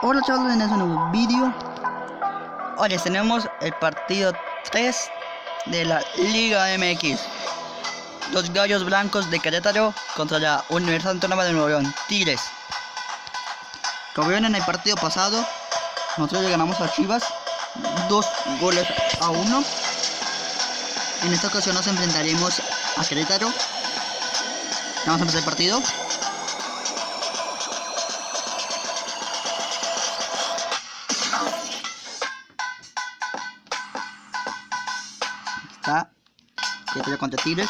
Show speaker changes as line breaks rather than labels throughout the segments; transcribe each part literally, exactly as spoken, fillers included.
Hola chavales, en este nuevo vídeo. Hoy les tenemos el partido tres de la Liga M X. Los Gallos Blancos de Querétaro contra la Universidad Autónoma de Nuevo León, Tigres. Como vieron en el partido pasado, nosotros le ganamos a Chivas dos goles a uno. En esta ocasión nos enfrentaremos a Querétaro. Vamos a empezar el partido. Está Querétaro contra Tigres.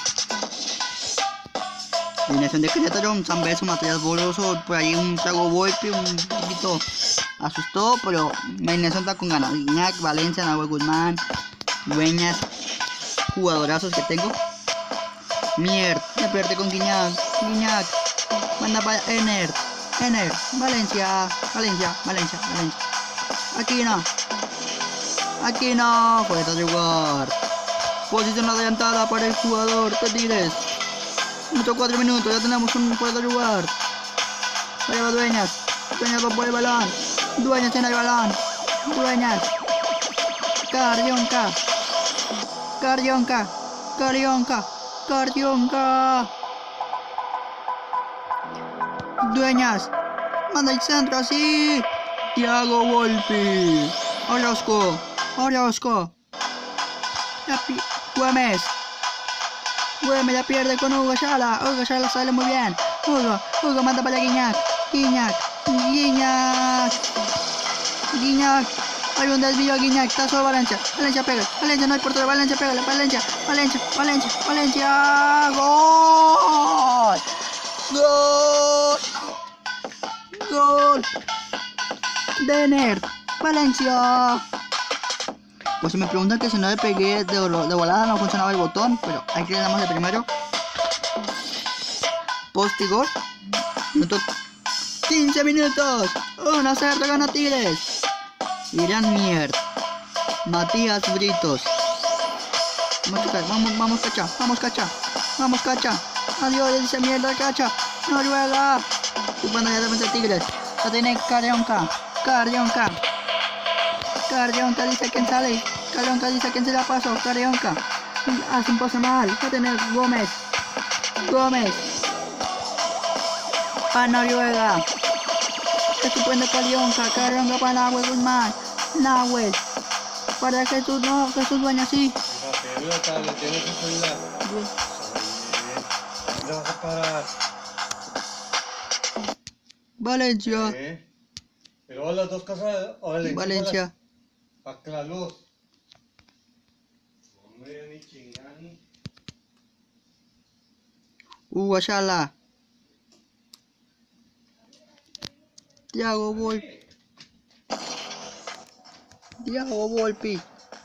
Alineación de Querétaro: un Zambeso, Matías Boroso, por ahí un Thiago Volpi, un poquito asustó, pero la alineación está con ganas. Guiñac, Valencia, Nahuel Guzmán, Dueñas, jugadorazos que tengo. Mier, ya pierde con Guiñac, Guiñac, manda para Ener, Ener, Valencia, Valencia, Valencia, Valencia. Aquí no, aquí no, fuera de lugar. Posición adelantada para el jugador de Tigres. Minuto cuatro minutos, ya tenemos un fuera de lugar. Vaya va Dueñas. Dueñas va por el balón. Dueñas tiene el balón. Dueñas. Carionca. Carionca. Carionca. Carionca. Dueñas. Manda el centro así. Thiago Volpi. Orozco. Orozco. Güemes. Güemes ya pierde con Hugo Sala. Hugo Sala sale muy bien. Hugo. Hugo manda para Guiñac. Guiñac. Guiñac. Guiñac. Hay un desvío a Guiñac. Está sobre Valencia. Valencia pega. Valencia no hay portero. Valencia pega. Valencia. Valencia. Valencia. Valencia. Gol. Gol. Gol. Denner. Valencia. Pues si me preguntan que si no le pegué de, de volada no funcionaba el botón, pero aquí le damos de primero. Post y gol. Minuto quince minutos. uno a cero gana Tigres. Irán Mier. Matías Britos. Vamos, vamos, vamos, cacha. Vamos, cacha. Vamos, cacha. Adiós, le dice mierda, cacha. Noruega. Y bueno, ya defensa Tigres. La tiene Carionca. Carionca. Carionca dice quién sale. Carionca dice quién se la pasó. Carionca hace un pase mal. Va a tener Gómez. Gómez. Para Noruega. Estupendo Carionca. Carionca para Nahuel Guzmán. Nahuel. Para Jesús, no. Jesús Dueñas, sí.
La pelota le tienes que cuidar. ¿Dónde vas a parar?
Valencia.
¿Eh? Pero las dos cosas.
Valencia.
Para que la luz. Hombre, ni chingani.
Hugo Sala. Thiago Volpi. Thiago Volpi.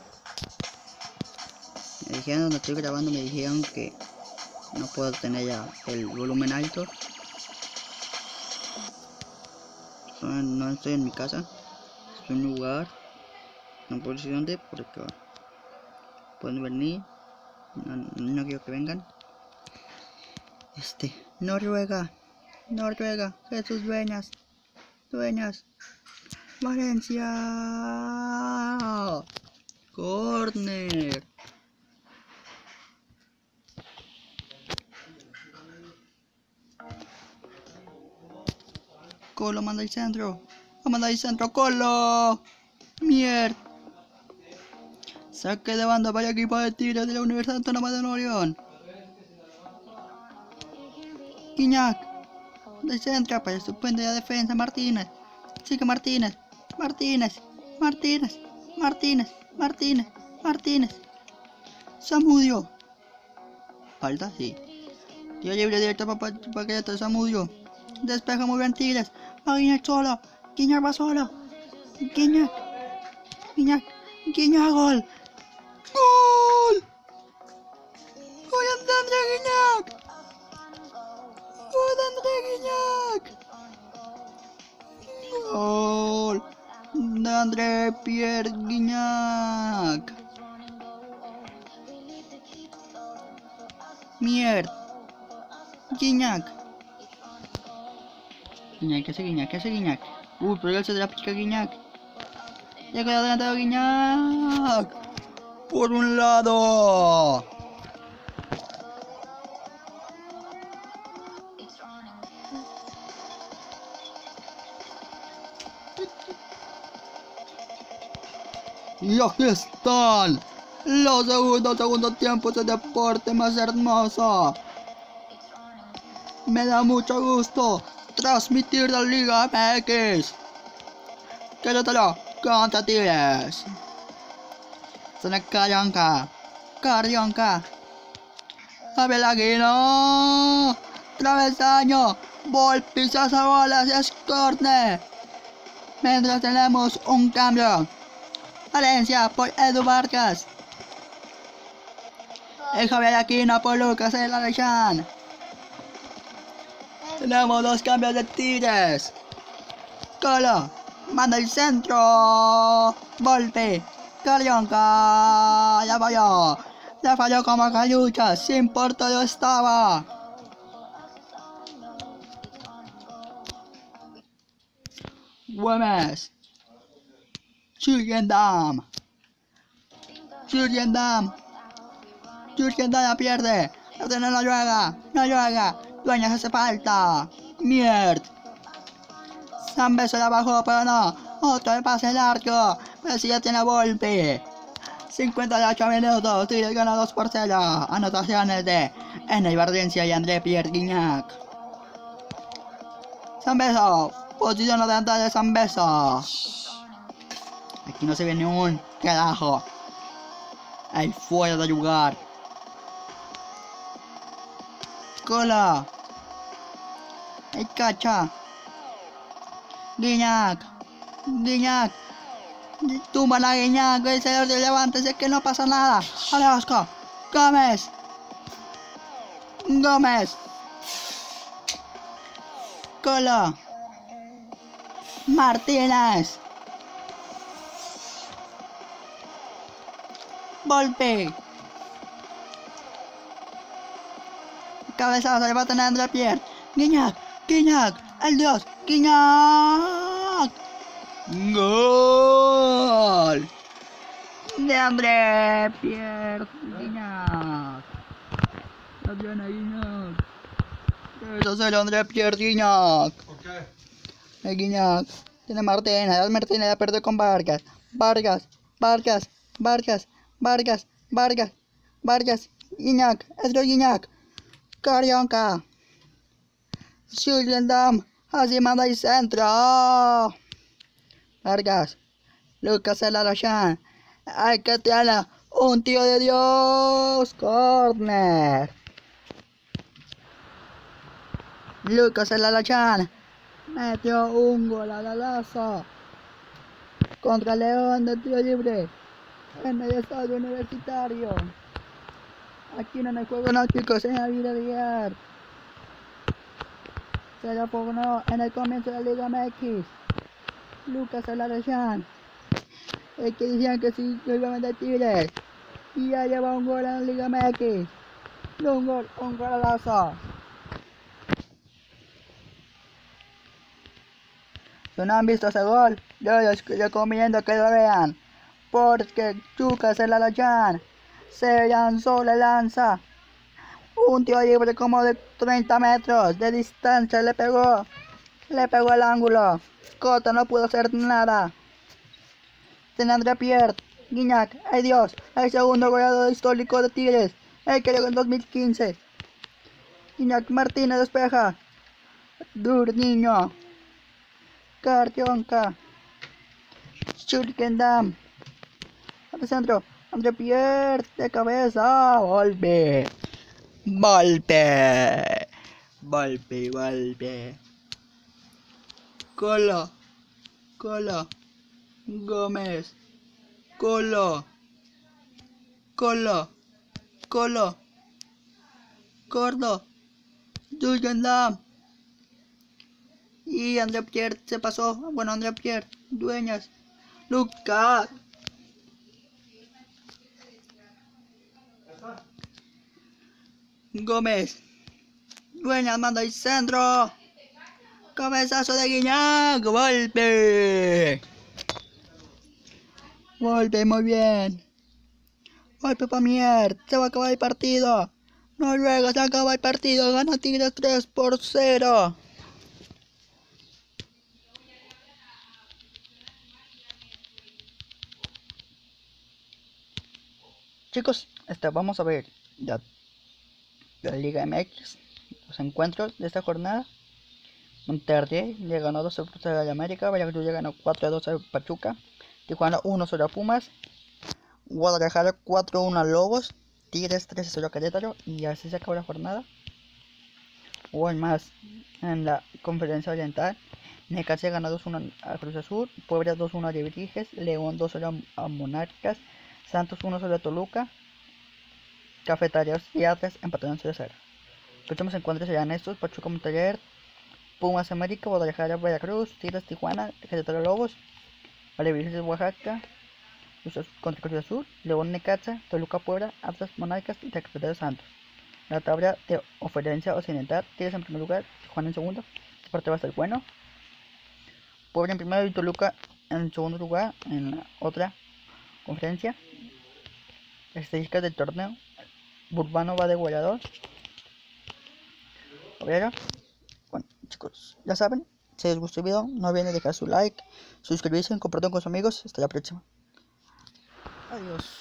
Me dijeron, donde estoy grabando, me dijeron que no puedo tener ya el volumen alto. No estoy en mi casa. Estoy en un lugar. No puedo decir dónde, porque pueden venir. No, no quiero que vengan. Este, Noruega. Noruega. Jesús Dueñas. Dueñas. Valencia. Corner. Colo manda el centro. Va a mandar el centro. Colo. Mier. Saque de banda para el equipo de Tigres de la Universidad Autónoma de Nuevo León. Guiñac. Del centro para el suplente de la defensa. Martínez. Sigue Martínez. Martínez. Martínez. Martínez. Martínez. Martínez. Zamudio. Falta, sí. Tiro libre directo para pa, que esto Zamudio. Despeja muy bien Tigres. Va Guiñac solo. Guiñac va solo. Guiñac. Guiñac. Guiñac gol. ¡Gol! ¡Gol de André Guiñac! ¡Gol de André Guiñac! ¡Gol de André Pierre Guiñac! Mier. Guiñac. Guiñac, ¿qué hace Guiñac? ¿Qué hace Guiñac? Uy, pero él se la pica Guiñac. Llega adelantado Guiñac. Por un lado. Y aquí están los segundos, segundos tiempos de deporte más hermoso. Me da mucho gusto transmitir la Liga M X. Quédatelo contra Tigres. Sana Carionca. Carionca. Abel Aguino. Travesaño. Volpi se hace bolas. Es córner. Mientras tenemos un cambio. Valencia por Edu Vargas. El Javier Aquino por Lucas El Alexán. Tenemos dos cambios de Tigres. Colo. Manda el centro. Volpe. Carionca. Ya falló. Ya falló como calucha. Sin portero estaba. Güemes. Jürgen Damm. Jürgen Damm. Jürgen Damm la pierde. No la juega. No juega. Dueñas hace falta. Mierda. Sambe se la bajó, pero no. Otro pase largo. Pero si ya tiene Volpi. cincuenta y ocho minutos. Tigres gana dos por cero. Anotaciones de Enel Valencia y André Pierre Guignac. Zambeso. Posición adelantada de Zambeso. Aquí no se ve ni un carajo. Ahí fuera de lugar. Cola. Ahí cacha. Guiñac. Guiñac. Tumba la Guiñac. El señor de Levante. Sé que no pasa nada. Orozco. Gómez. Gómez. Cola. Martínez. Volpe. Cabezazo, le va a tener André Pierre. Guiñac, Guiñac, el dios, Guiñac. Gol de André Pierre Guiñac. La tiene Guiñac. Eso es el André Pierre Guiñac.
Ok.
El Guiñac. Tiene Martínez, Martínez la perdió con Vargas. Vargas, Vargas, Vargas. Vargas, Vargas, Vargas, Guiñac, es de Guiñac, Carionca, Jürgen Damm, así manda el centro, Vargas, Lucas El Alexán, hay que tiene un tío de Dios, córner, Lucas El Alexán, metió un gol a la lazo, contra León de tiro libre. En el estadio universitario. Aquí no hay juego, no, chicos, en la vida real. Se lo pongo en el comienzo de la Liga M X. Lucas El Alexán. El que decían que sí, que iba a vender Tigres. Y ya lleva un gol en la Liga M X. Un gol, un golazo. Si no han visto ese gol, yo les recomiendo que lo vean. Porque Lucas El Alexán se lanzó, le lanza un tiro libre como de treinta metros de distancia, le pegó, le pegó el ángulo. Cota no pudo hacer nada. Tiene André Pierre Guiñac, ay Dios, el segundo goleador histórico de Tigres, el que llegó en dos mil quince. Guiñac Martínez despeja. Dur niño. Carionca. Jürgen Damm. Al centro, André Pierre de cabeza, Volpe, Volpe, Volpe, Volpe, Colo, Colo, Gómez, Colo, Colo, Colo, Gordo, Jürgen Damm. Y André Pierre se pasó, bueno André Pierre, Dueñas, Lucas. Gómez. Dueñas manda el centro. Cabezazo de Guiñac. Golpe. Golpe, muy bien. Golpe para Mier. Se va a acabar el partido. Noruega, se acaba el partido. Gana Tigres tres por cero. Chicos, este, vamos a ver ya la Liga M X, los encuentros de esta jornada. Monterrey le ganó dos a cero a América, Veracruz le ganó cuatro a dos a Pachuca, Tijuana uno a cero a Pumas, Guadalajara cuatro a uno a Lobos, Tigres tres a cero a Querétaro, y así se acabó la jornada. Hubo más en la Conferencia Oriental. Necaxa ganó dos a uno a Cruz Azul, Puebla dos a uno a Alebrijes, León dos a cero a Monarcas, Santos uno a cero a Toluca, Cafetaleros y Atlas empataron cero a cero. Los últimos encuentros serían estos: Pachuca Monterrey, Pumas América, Guadalajara Veracruz, Tigres Tijuana, Querétaro Lobos, Alebrijes Oaxaca contra Cruz Azul, León Necaxa, Toluca Puebla, Atlas Monarcas y Cafetaleros Santos. La tabla de Conferencia Occidental: Tigres en primer lugar, Tijuana en segundo. Este partido va a estar bueno. Puebla en primero y Toluca en segundo lugar en la otra conferencia. Estadísticas del torneo: Burbano va de goleador. Obrero. Bueno, chicos, ya saben, si les gustó el video, no olviden dejar su like, suscribirse y compartir con sus amigos. Hasta la próxima. Adiós.